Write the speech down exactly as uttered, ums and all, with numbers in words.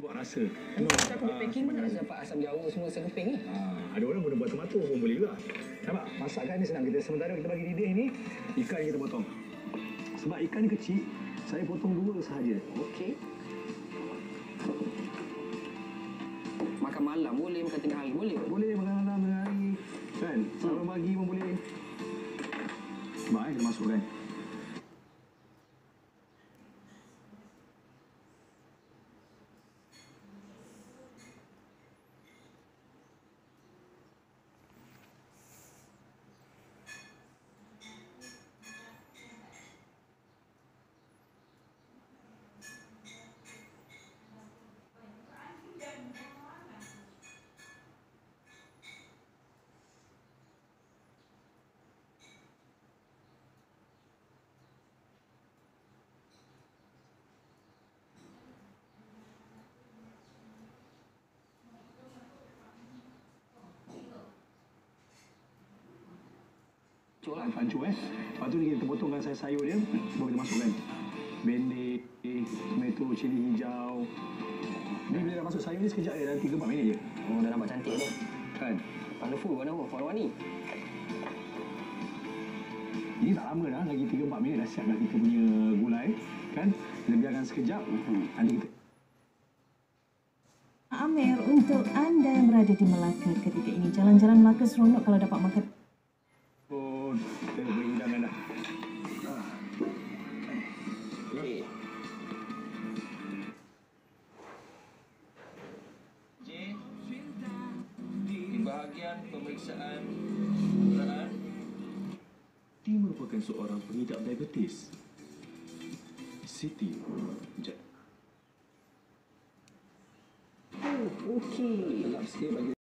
buat rasa. Kalau aku buat packing mana nak dapat asam jawa semua segeping ni? Ha, ada orang guna buat tomato pun boleh juga. Nampak? Masakan ni senang. Kita sementara kita bagi didih ni, ikan kita potong. Sebab ikan ni kecil, saya potong dua sahaja. Okey. Makan malam boleh, makan tengah hari boleh. Boleh makan malam tengah hari. Kan? Selalu pagi pun boleh. Sebab eh, kita masukkan. Hancur lah. Hancur eh. Lepas tu kita potongkan sayur-sayur dia, baru kita masukkan. Bendek, tomato, cili hijau. Ni bila dah masuk sayur ni sekejap je, dalam tiga empat minit je. Oh, dah nampak cantik tu. Kan? Wonderful, wonderful. Warna-warni. Ini tak lama dah, lagi tiga empat minit dah siap dah kita punya gulai. Kan? Kita biarkan sekejap, nanti kita... Amir, untuk anda yang berada di Melaka ketika ini, jalan-jalan Melaka seronok kalau dapat makan. Oh, kita boleh hidangkan dah. Okey. J. Di bahagian pemeriksaan penggunaan. Siti merupakan seorang pengidap diabetes. Siti, Oh, okey. Gelap sikit bagi